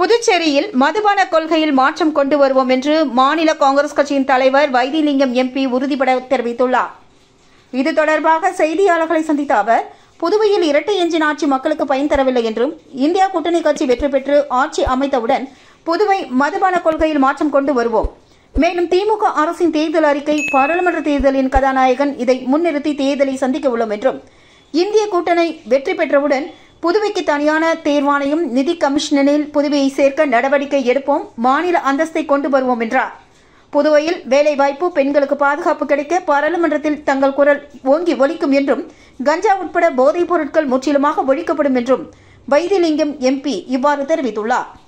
புதுச்சேரியில் மதுபான கொள்கையில் மாற்றம் கொண்டு வருவோம் என்று மாநில காங்கிரஸ் கட்சியின் தலைவர் வைத்திலிங்கம் எம்பி உறுதிபட தெரிவித்துள்ளார். இது தொடர்பாக செய்தியாளர்களை சந்தித்த அவர், புதுவையில் இரட்டை எஞ்சின் ஆட்சி மக்களுக்கு பயன் தரவில்லை என்றும், இந்தியா கூட்டணி கட்சி வெற்றி பெற்று ஆட்சி அமைத்தவுடன் புதுவை மதுபான கொள்கையில் மாற்றம் கொண்டு வருவோம். மேலும் திமுக அரசின் தேர்தல் அறிக்கை பாராளுமன்ற தேர்தலின் கதாநாயகன், இதை முன்னிறுத்தி தேர்தலை சந்திக்க உள்ளோம் என்றும், இந்திய கூட்டணி வெற்றி பெற்றவுடன் புதுவைக்கு தனியான தேர்வாணையம், நிதி கமிஷனில் புதுவையை சேர்க்க நடவடிக்கை எடுப்போம், மாநில அந்தஸ்தை கொண்டு வருவோம் என்றார். புதுவையில் வேலைவாய்ப்பு, பெண்களுக்கு பாதுகாப்பு கிடைக்க பாராளுமன்றத்தில் தங்கள் குரல் ஓங்கி ஒலிக்கும் என்றும், கஞ்சா உட்பட போதைப் பொருட்கள் முற்றிலுமாக ஒழிக்கப்படும் என்றும் வைத்திலிங்கம் எம்பி இவ்வாறு தெரிவித்துள்ளார்.